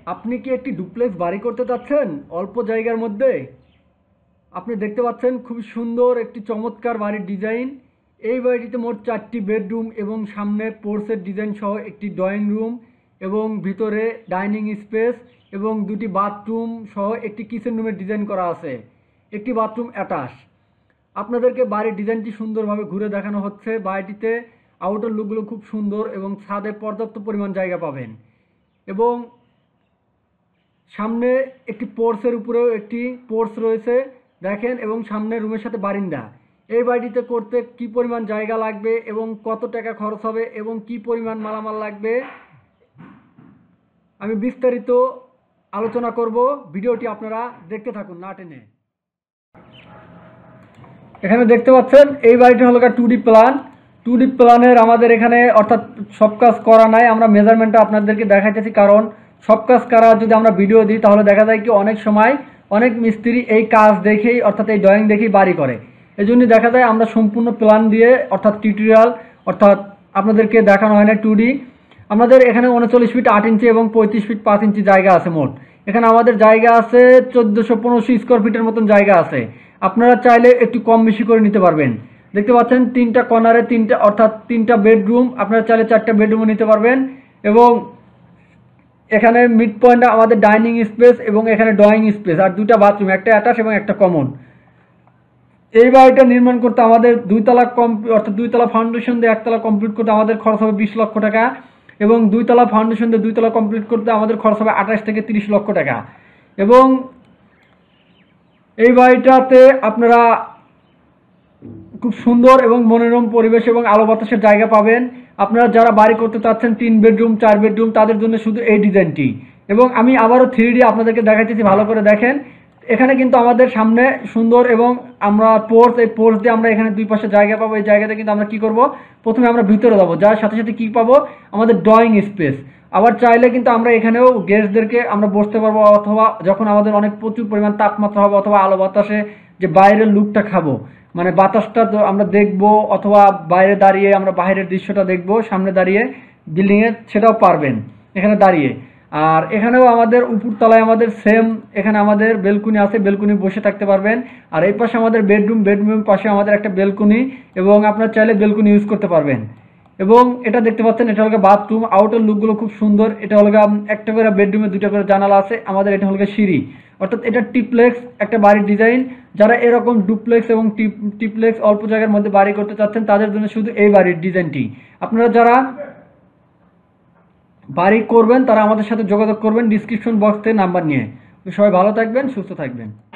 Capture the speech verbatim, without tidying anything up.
আপনি কি একটি ডুপ্লেক্স বাড়ি করতে চাচ্ছেন অল্প জায়গার মধ্যে? আপনি দেখতে পাচ্ছেন খুব সুন্দর একটি চমৎকার বাড়ির ডিজাইন। এই বাড়িটিতে মোট চারটি বেডরুম এবং সামনে পোর্সের ডিজাইন সহ একটি ড্রয়িং রুম এবং ভিতরে ডাইনিং স্পেস এবং দুটি বাথরুম সহ একটি কিচেন রুমের ডিজাইন করা আছে। একটি বাথরুম অ্যাটাচ। আপনাদেরকে বাড়ির ডিজাইনটি সুন্দরভাবে ঘুরে দেখানো হচ্ছে। বাড়িটিতে আউটার লুকগুলো খুব সুন্দর এবং ছাদে পর্যাপ্ত পরিমাণ জায়গা পাবেন এবং সামনে একটি পোর্সের উপরেও একটি পোর্স রয়েছে দেখেন, এবং সামনে রুমের সাথে বারিন্দা। এই বাড়িটিতে করতে কি পরিমাণ জায়গা লাগবে এবং কত টাকা খরচ হবে এবং কি পরিমাণ মালামাল লাগবে আমি বিস্তারিত আলোচনা করব। ভিডিওটি আপনারা দেখতে থাকুন না টেনে। এখানে দেখতে পাচ্ছেন এই বাড়িটি হলো two D plan. Two D প্ল্যানের আমাদের এখানে অর্থাৎ সব কাজ করা নাই। আমরা মেজারমেন্টটা আপনাদেরকে দেখাইতেছি, কারণ সব কাজ করা যদি আমরা ভিডিও দিই তাহলে দেখা যায় কি অনেক সময় অনেক মিস্ত্রি এই কাজ দেখেই অর্থাৎ এই ড্রয়িং দেখেই বাড়ি করে। এই জন্য দেখা যায় আমরা সম্পূর্ণ প্ল্যান দিয়ে অর্থাৎ টিউটোরিয়াল অর্থাৎ আপনাদেরকে দেখানো হয় না টু ডি। আমাদের এখানে উনচল্লিশ ফিট আট ইঞ্চি এবং পঁয়ত্রিশ ফিট পাঁচ ইঞ্চি জায়গা আছে মোট। এখানে আমাদের জায়গা আছে চোদ্দোশো পনেরোশো স্কোয়ার ফিটের মতন জায়গা আছে। আপনারা চাইলে একটু কম বেশি করে নিতে পারবেন। দেখতে পাচ্ছেন তিনটা কর্নারে তিনটা অর্থাৎ তিনটা বেডরুম, আপনারা চাইলে চারটা বেডরুমও নিতে পারবেন। এবং এখানে মিড পয়েন্টে আমাদের ডাইনিং স্পেস এবং এখানে ড্রয়িং স্পেস আর দুটা বাথরুম, একটা অ্যাটাচ এবং একটা কমন। এই বাড়িটা নির্মাণ করতে আমাদের দুইতলা কমপ্লিট অর্থাৎ দুইতলা ফাউন্ডেশন দিয়ে একতলা কমপ্লিট করতে আমাদের খরচ হবে বিশ লক্ষ টাকা এবং দুইতলা ফাউন্ডেশন দিয়ে দুইতলা কমপ্লিট করতে আমাদের খরচ হবে আঠাশ থেকে তিরিশ লক্ষ টাকা। এবং এই বাড়িটাতে আপনারা খুব সুন্দর এবং মনোরম পরিবেশ এবং আলো বাতাসের জায়গা পাবেন। আপনারা যারা বাড়ি করতে চাচ্ছেন তিন বেডরুম চার বেডরুম তাদের জন্য শুধু এই ডিজাইনটি। এবং আমি আবারও থ্রি ডি আপনাদেরকে দেখাইতেছি, ভালো করে দেখেন। এখানে কিন্তু আমাদের সামনে সুন্দর এবং আমরা পোর্স, এই পোর্স দিয়ে আমরা এখানে দুই পাশে জায়গা পাবো। এই জায়গাতে কিন্তু আমরা কি করব, প্রথমে আমরা ভিতরে যাবো, যার সাথে সাথে কি পাবো আমাদের ড্রয়িং স্পেস। আবার চাইলে কিন্তু আমরা এখানেও গেস্টদেরকে আমরা বসতে পারবো, অথবা যখন আমাদের অনেক প্রচুর পরিমাণ তাপমাত্রা হবে অথবা আলো বাতাসে যে বাইরের লুকটা খাবো, মানে বাতাসটা আমরা দেখবো অথবা বাইরে দাঁড়িয়ে আমরা বাইরের দৃশ্যটা দেখবো সামনে দাঁড়িয়ে বিল্ডিংয়ের, সেটাও পারবেন এখানে দাঁড়িয়ে। আর এখানেও আমাদের উপরতলায় আমাদের সেম এখানে আমাদের বেলকুনি আছে, বেলকুনি বসে থাকতে পারবেন। আর এই পাশে আমাদের বেডরুম, বেডরুমের পাশে আমাদের একটা বেলকুনি এবং আপনার চাইলে বেলকুনি ইউজ করতে পারবেন। এবং এটা দেখতে পাচ্ছেন এটা হলো বাথরুম। আউটার লুকগুলো খুব সুন্দর। এটা হলো একটা করে বেডরুমে দুটা করে জানালা আছে। আমাদের এটা হলো সিঁড়ি, অর্থাৎ এটা টিপ্লেক্স একটা বাড়ির ডিজাইন। যারা এরকম ডুপ্লেক্স এবং টিপ টিপ্লেক্স অল্প জায়গার মধ্যে বাড়ি করতে চাচ্ছেন তাদের জন্য শুধু এই বাড়ির ডিজাইনটি। আপনারা যারা বাড়ি করবেন তারা আমাদের সাথে যোগাযোগ করবেন ডিসক্রিপশন বক্স থেকে নাম্বার নিয়ে। সবাই ভালো থাকবেন, সুস্থ থাকবেন।